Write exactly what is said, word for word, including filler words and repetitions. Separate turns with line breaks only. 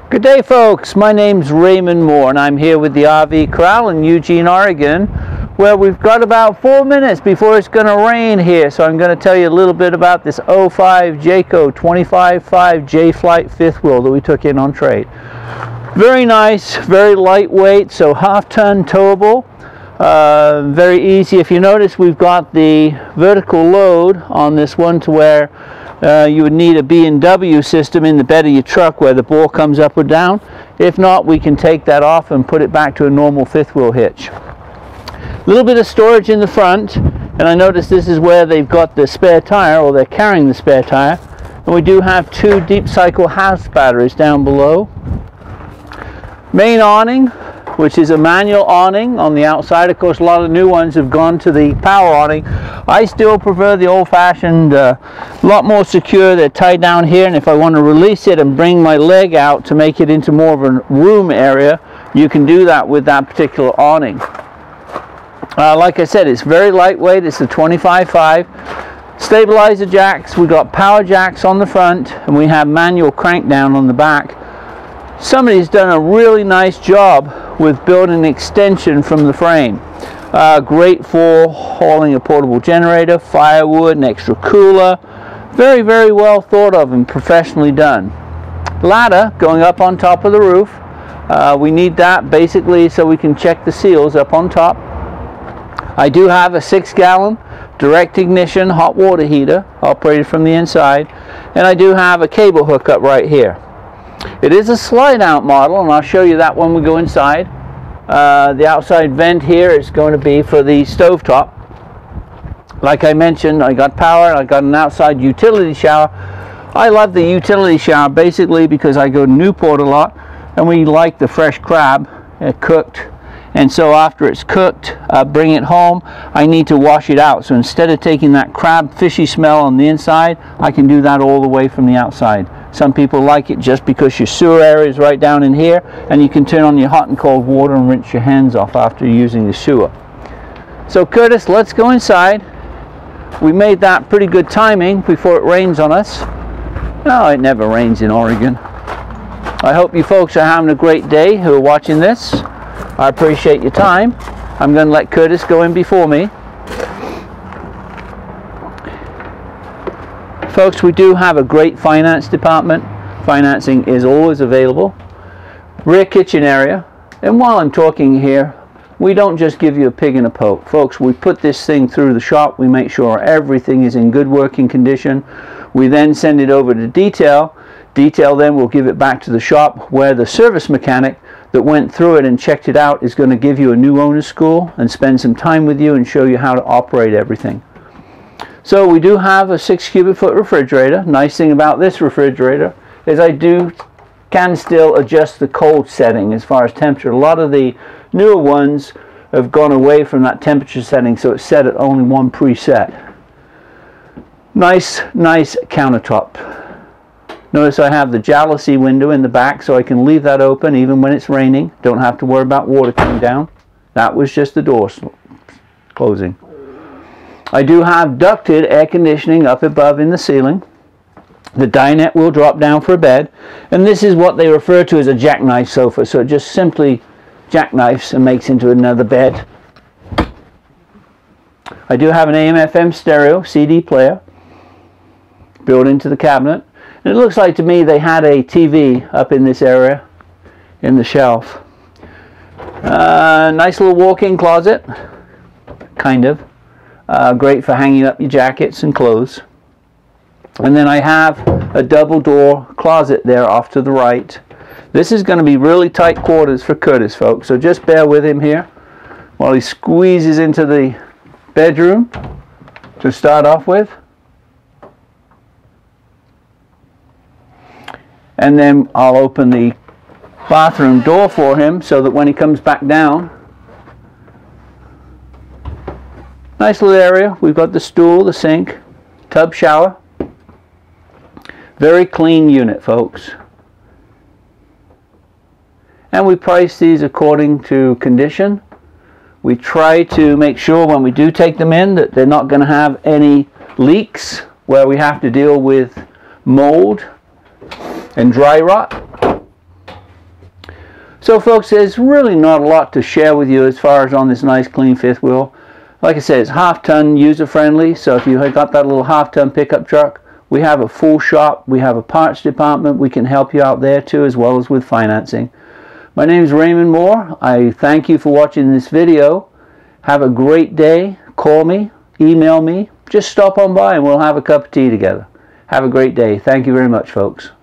Good day, folks. My name's Raymond Moore and I'm here with the R V Corral in Eugene, Oregon, where we've got about four minutes before it's going to rain here. So I'm going to tell you a little bit about this oh five Jayco twenty-five point five J-Flight fifth wheel that we took in on trade. Very nice, very lightweight, so half-ton towable. Uh, very easy. If you notice, we've got the vertical load on this one to where Uh, you would need a B and W system in the bed of your truck where the bore comes up or down. If not, we can take that off and put it back to a normal fifth wheel hitch. A little bit of storage in the front, and I notice this is where they've got the spare tire, or they're carrying the spare tire. And we do have two deep cycle house batteries down below. Main awning, which is a manual awning on the outside. Of course, a lot of new ones have gone to the power awning. I still prefer the old-fashioned, a uh, lot more secure. They're tied down here, and if I want to release it and bring my leg out to make it into more of a room area, you can do that with that particular awning. Uh, like I said, it's very lightweight. It's a twenty-five point five. Stabilizer jacks. We got power jacks on the front, and we have manual crank down on the back. Somebody's done a really nice job with building an extension from the frame. Uh, great for hauling a portable generator, firewood, an extra cooler. Very, very well thought of and professionally done. Ladder going up on top of the roof. Uh, we need that basically so we can check the seals up on top. I do have a six gallon direct ignition hot water heater operated from the inside, and I do have a cable hookup right here. It is a slide out model, and I'll show you that when we go inside. Uh, the outside vent here is going to be for the stovetop. Like I mentioned, I got power, I got an outside utility shower. I love the utility shower basically because I go to Newport a lot, and we like the fresh crab uh, cooked. And so after it's cooked, uh, bring it home, I need to wash it out. So instead of taking that crab fishy smell on the inside, I can do that all the way from the outside. Some people like it just because your sewer area is right down in here, and you can turn on your hot and cold water and rinse your hands off after using the sewer. So Curtis, let's go inside. We made that pretty good timing before it rains on us. No, it never rains in Oregon. I hope you folks are having a great day who are watching this. I appreciate your time. I'm going to let Curtis go in before me. Folks, we do have a great finance department. Financing is always available. Rear kitchen area. And while I'm talking here, we don't just give you a pig in a poke. Folks, we put this thing through the shop. We make sure everything is in good working condition. We then send it over to detail. Detail then will give it back to the shop, where the service mechanic that went through it and checked it out is going to give you a new owner's school and spend some time with you and show you how to operate everything. So we do have a six cubic foot refrigerator. Nice thing about this refrigerator is I do can still adjust the cold setting as far as temperature. A lot of the newer ones have gone away from that temperature setting, so it's set at only one preset. Nice, nice countertop. Notice I have the jalousie window in the back, so I can leave that open even when it's raining. Don't have to worry about water coming down. That was just the door closing. I do have ducted air conditioning up above in the ceiling. The dinette will drop down for a bed, and this is what they refer to as a jackknife sofa, so it just simply jackknifes and makes into another bed. I do have an A M F M stereo C D player built into the cabinet, and it looks like to me they had a T V up in this area in the shelf. Uh, nice little walk-in closet, kind of. Uh, great for hanging up your jackets and clothes. And then I have a double door closet there off to the right. This is going to be really tight quarters for Curtis, folks, so just bear with him here while he squeezes into the bedroom to start off with. And then I'll open the bathroom door for him so that when he comes back down, nice little area. We've got the stool, the sink, tub shower. Very clean unit, folks. And we price these according to condition. We try to make sure when we do take them in that they're not going to have any leaks where we have to deal with mold and dry rot. So folks, there's really not a lot to share with you as far as on this nice clean fifth wheel. Like I said, it's half ton user friendly, so if you have got that little half ton pickup truck, we have a full shop, we have a parts department, we can help you out there too, as well as with financing. My name is Raymond Moore. I thank you for watching this video. Have a great day. Call me, email me, just stop on by and we'll have a cup of tea together. Have a great day. Thank you very much, folks.